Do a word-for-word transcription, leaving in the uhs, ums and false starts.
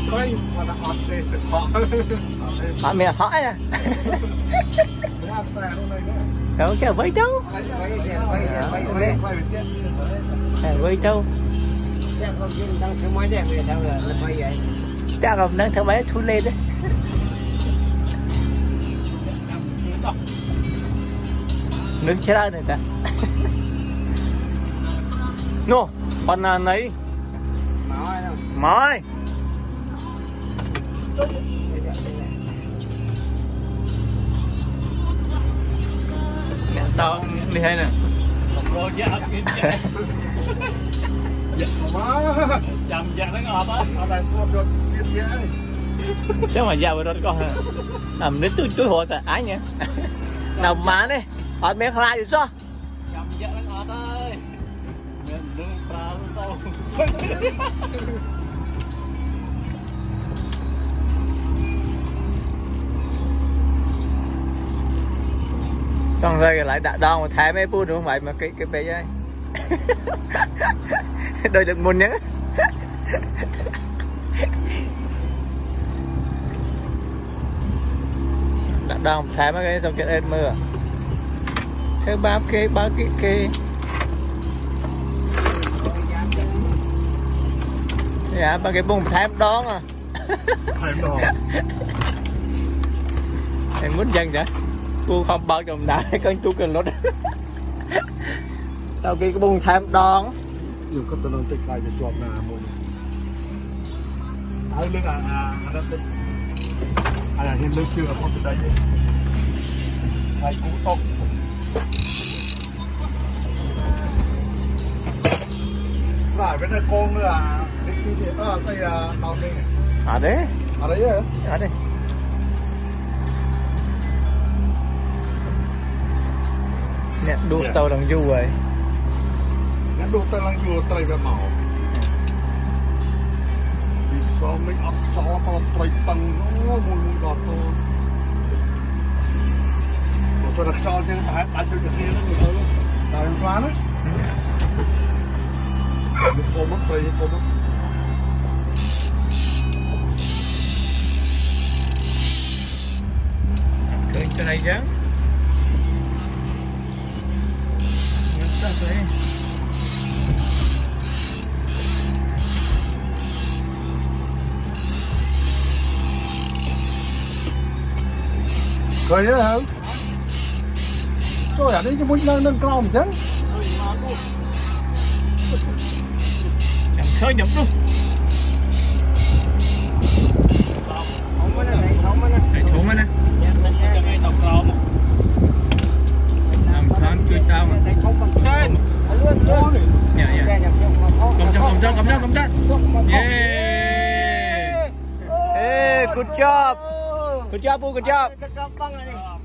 họ mẹ hỏi nè cháu chờ với cháu với cháu cha còn đang thở máy thun lên đấy nước chết ra này ta nô con là này mỏi nè tao đi hay nè chậm dạ nó ngọt á chứ mà dạ vừa rồi con nằm đến túi túi hồ tại ái nhỉ nào má đi ở mấy khai rồi sao chậm dạ nó ngọt ơi xong rồi lại đã đo một thái mấy phút nữa không phải mà cái cái bé ấy đôi được một nhớ đã đo một thái mấy cái xong chuyện lên mưa thứ ba kê ba kê kê dạ ba cái bông thái đón à em muốn dân vậy cô không bao giờ đã con chú cần lót tao cái cái bông thái đón อยู่ก็ตะลงติดไปจะจวบนามุมเอาเรื่องอ่ะอ่ะอันนั้นเป็นอะไรเห็นเรื่องเชื่อเขาเป็นได้ยังไอ้กูตกหลายเป็นไอ้โกงเลยอ่ะเด็กชีเออใส่อ่ะเราเนี่ย à đấy อะไรเยอะ à đây nè đu tàu đằng du rồi งั้นดูตารางอยู่ไตรแบบเหมาดีซอไม่อับจอตอนไตรตังโอ้มุนมุนกอดตัวตัวสระชอนยังหายอันเป็นกระเทียมนั่นอยู่เลยตายฟ้านะมีโคมักไปโคมักเคยจะไหนจ๊ะมันตั้งใจเคยเหรอตัวอย่างนี้จะมุ่งนั่งนั่งกล้องจัง chẳng khơi nhập luôn không có này không có này để thú mà nè làm con chui tao mà dạ dạ cầm cho cầm cho cầm cho cầm cho yeah hey good job good job good job